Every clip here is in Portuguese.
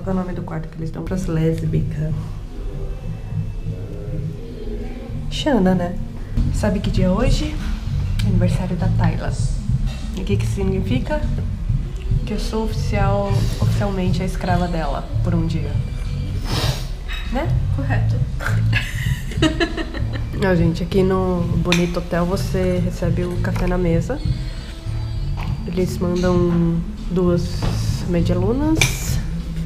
Qual é o nome do quarto que eles dão pras lésbicas? Xana, né? Sabe que dia é hoje? Aniversário da Tayla. E o que que significa? Que eu sou oficialmente a escrava dela por um dia. Né? Correto. Ó, gente, aqui no Bonito Hotel você recebe o café na mesa. Eles mandam 2 medialunas.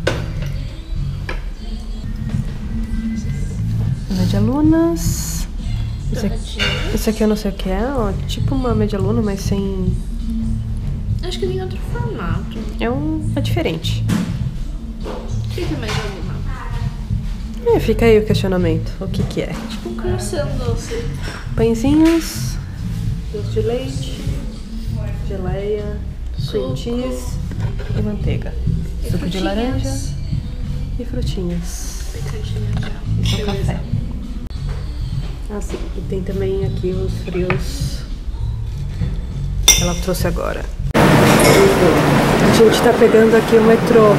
Medialunas. Esse aqui eu não sei o que é, ó, tipo uma medialuna, mas sem... Acho que tem outro formato. É diferente. O que é medialuna? Fica aí o questionamento. O que que é? Tipo um croissant doce. Pãezinhos, doce de leite, geleia, cream cheese e manteiga. Suco de laranja e frutinhas. Esse é o café. Ah, sim. E tem também aqui os frios que ela trouxe agora. A gente tá pegando aqui o metrô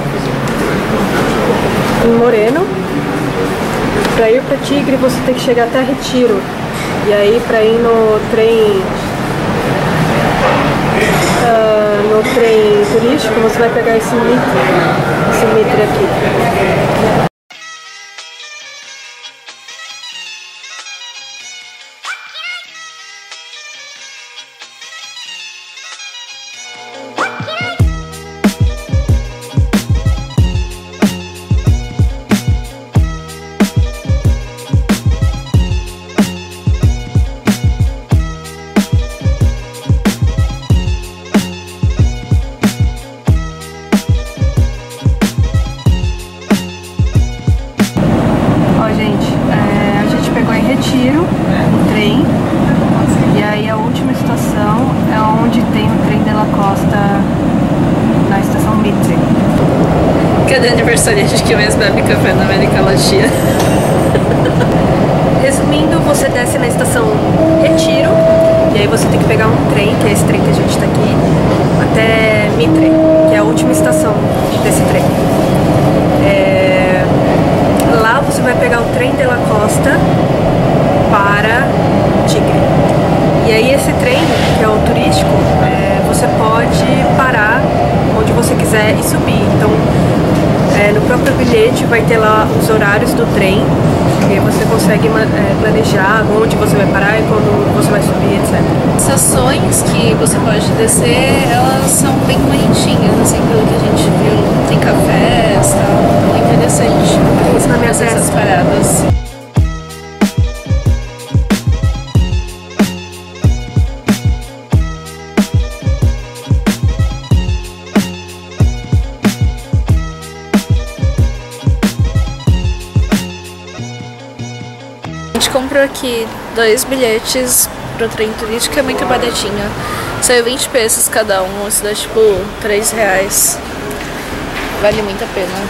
em Moreno. Pra ir pra Tigre você tem que chegar até Retiro. E aí pra ir no trem turístico você vai pegar esse Mitre aqui. Retiro, o trem, e aí a última estação é onde tem o trem de la Costa, na estação Mitre. Cadê a aniversariante que mais bebe café na América Latina? Resumindo, você desce na estação Retiro, e aí você tem que pegar um trem, que é esse trem que a gente tá aqui, até Mitre, que é a última estação desse trem. Lá você vai pegar o trem de la Costa para Tigre. E aí esse trem, que é o turístico, você pode parar onde você quiser e subir. Então, no próprio bilhete vai ter lá os horários do trem, e aí você consegue planejar onde você vai parar e quando você vai subir, etc. As estações que você pode descer, elas são bem bonitinhas, assim, pelo que a gente viu. Tem cafés, tal, é interessante. Isso na minha essas paradas. A gente comprou aqui 2 bilhetes pro trem turístico, é muito baratinho. Saiu 20 pesos cada um, isso dá tipo R$3. Vale muito a pena.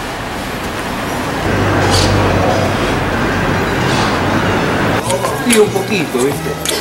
Sí, un poquito, ¿viste?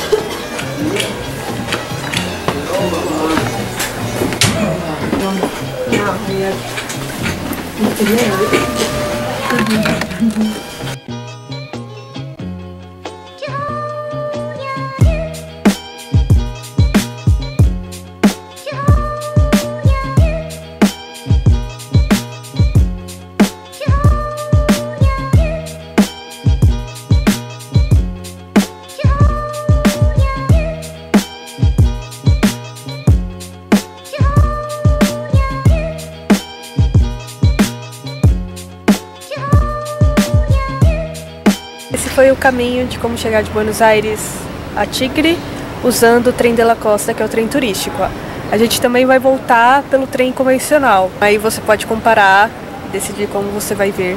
Esse foi o caminho de como chegar de Buenos Aires a Tigre, usando o trem de la Costa, que é o trem turístico. A gente também vai voltar pelo trem convencional. Aí você pode comparar e decidir como você vai ver.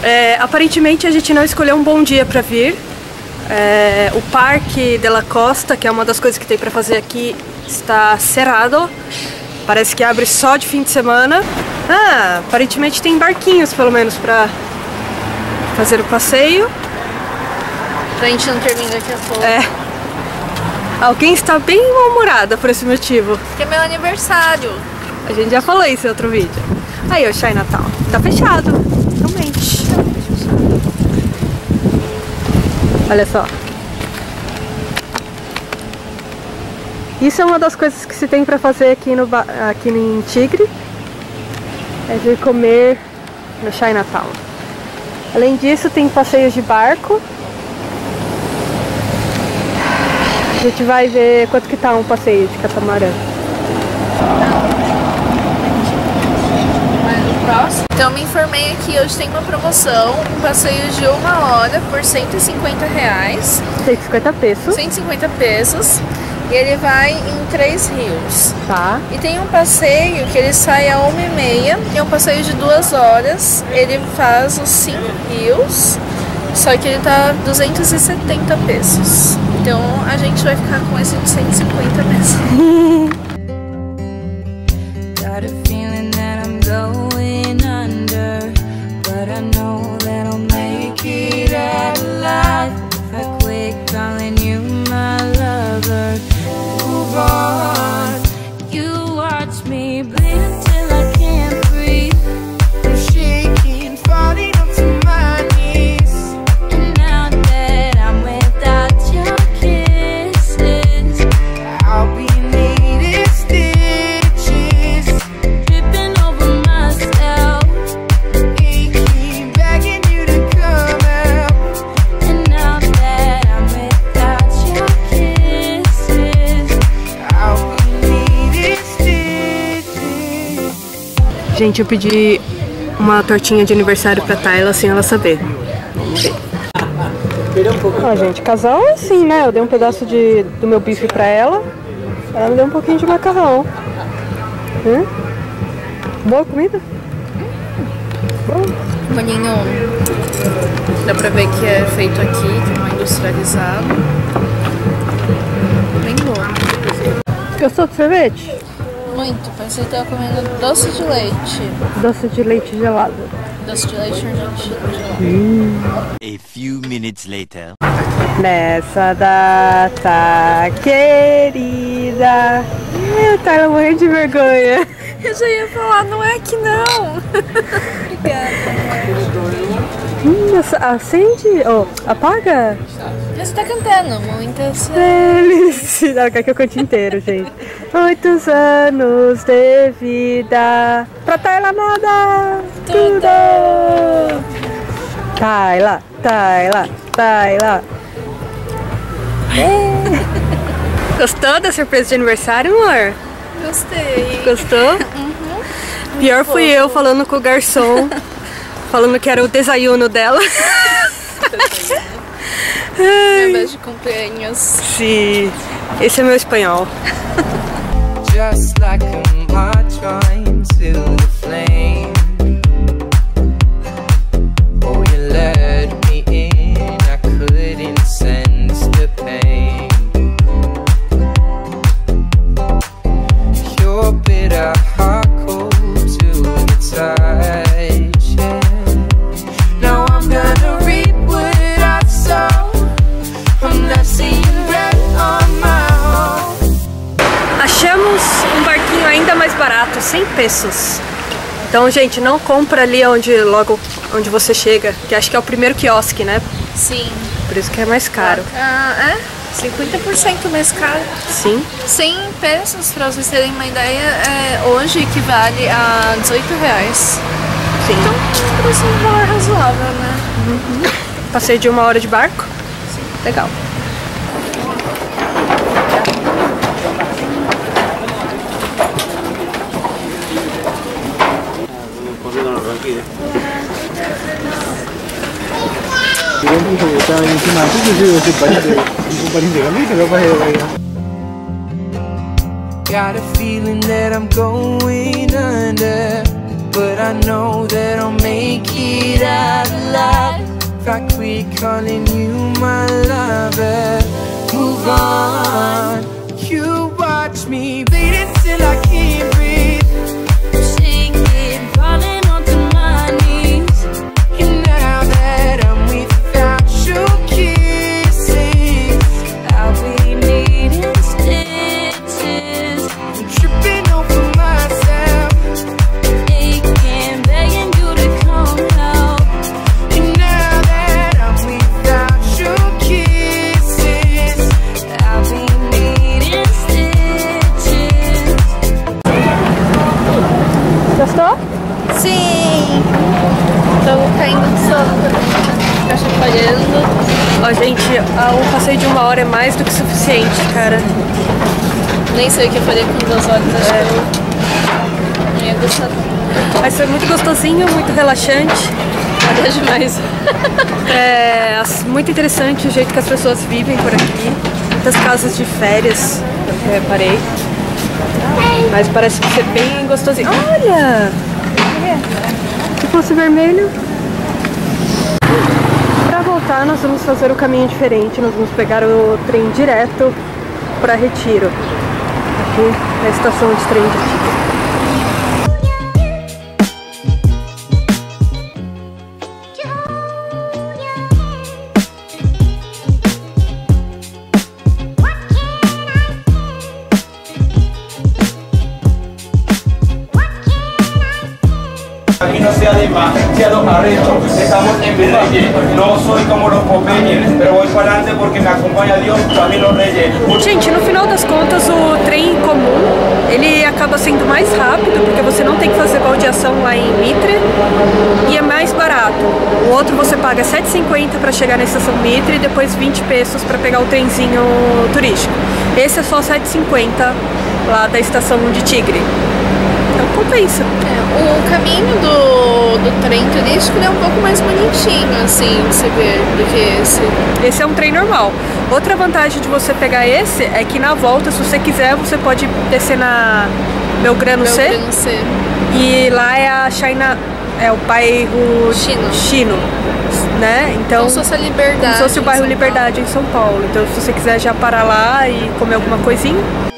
Aparentemente a gente não escolheu um bom dia pra vir. O Parque de la Costa, que é uma das coisas que tem pra fazer aqui, está cerrado. Parece que abre só de fim de semana. Aparentemente tem barquinhos, pelo menos, pra fazer o passeio. Pra gente não terminar daqui a pouco. Alguém está bem mal-humorada por esse motivo. Porque é meu aniversário. A gente já falou isso em outro vídeo. Aí, o Chinatown. Tá fechado, realmente. Olha só. Isso é uma das coisas que se tem pra fazer aqui em Tigre. É vir comer no Chinatown. Além disso, tem passeios de barco. A gente vai ver quanto que tá um passeio de catamarã. Então me informei aqui, hoje tem uma promoção, um passeio de 1 hora por R$150. 150 pesos. 150 pesos. E ele vai em 3 rios. Tá. E tem um passeio que ele sai a 1h30, e é um passeio de 2 horas. Ele faz os 5 rios, só que ele tá 270 pesos. Então a gente vai ficar com esse de 150 mesmo. Got a feeling that I'm going under, but I know that I'll make it out alive. If I quit calling you my lover, move on. You watch me bleed until I can't breathe. I'm shaking, falling onto my knees. And now that I'm without your kisses, I'll be needing stitches, tripping over myself, aching, begging you to come out. And now that I'm without your kisses, I'll be needing stitches. Gente, eu pedi uma tortinha de aniversário pra Tayla sem ela saber. Vamos ver. Ó, gente, casal é assim, né? Eu dei um pedaço do meu bife pra ela. Ela me deu um pouquinho de macarrão. Boa comida? Boa. Molinho, dá pra ver que é feito aqui, que não é industrializado. Bem bom. Gostou do sorvete? Muito, parece que tava comendo doce de leite. Doce de leite gelado. Doce de leite argentino gelado. A few minutes later. Nessa data querida. Eu tava morrendo de vergonha. Eu já ia falar, não é que não. Obrigada. Acende. Apaga. Você tá cantando muitas Felicidade. Quer que eu cante inteiro, gente. Muitos anos de vida pra Tayla moda. Tudo. Tayla, Tayla, Tayla. Gostou da surpresa de aniversário, amor? Gostei. Gostou? Pior fui eu falando com o garçom, falando que era o desayuno dela. Meu beijo de cumpleaños. Sim, esse é meu espanhol. Just like a march on to the flame. Oh, you let me in, I couldn't sense the pain. Your bitter heart cold to the touch, yeah. Now I'm gonna reap what I sow. I'm not seeing red on my own. Achamos um barquinho ainda mais barato, 100 pesos. Então, gente, não compra ali logo onde você chega, que acho que é o primeiro quiosque, né? Sim. Por isso que é mais caro. 50% mais caro. Sim. 100 pesos, pra vocês terem uma ideia, hoje equivale a R$18. Sim. Então, parece um valor razoável, né? Passeio de 1 hora de barco. Sim. Legal. Got a feeling that I'm going under, but I know that I'll make it out alive if I quit calling you my lover. Move on. You watch me bleed until I can't breathe, Sinking, falling onto my knees. and now that I'm without your kisses, I'll be needing stitches, I'm tripping over myself. aching, begging you to come help. And now that I'm without your kisses, I'll be needing stitches. Gostou? Sim! Tô caindo de sono. Tá chacoalhando. Ó, gente, um passeio de 1 hora é mais do que suficiente, cara. Nem sei o que eu falei com 2 horas, acho que eu não ia gostar. Mas foi muito gostosinho, muito relaxante. Nada demais. Muito interessante o jeito que as pessoas vivem por aqui. Muitas casas de férias, eu reparei. Mas parece ser bem gostosinho. Olha! Se fosse vermelho. Pra voltar, nós vamos fazer o caminho diferente. Nós vamos pegar o trem direto para Retiro. Aqui na estação de trem de Retiro. Aquí no sea demasiado arrecho, estamos en Virreyes, no soy como los Popeyes, pero voy para adelante porque me acompaña Dios, Camilo Reyes. Gente, no final das contas, o trem comum, ele acaba sendo mais rápido, porque você não tem que fazer baldeação lá em Mitre, e é mais barato. O outro você paga R$7,50 para chegar na estação Mitre e depois 20 pesos para pegar o trenzinho turístico. Esse é só R$7,50 lá da estação de Tigre. Então compensa. O caminho do trem turístico é um pouco mais bonitinho, assim, de se ver, do que esse. Esse é um trem normal. Outra vantagem de você pegar esse é que na volta, se você quiser, você pode descer na Belgrano C. Belgrano C. E lá é a China, é o bairro Chino, né? Então, Como se fosse a Liberdade. como se fosse o bairro em São Liberdade em São Paulo. Então, se você quiser já parar lá e comer alguma coisinha,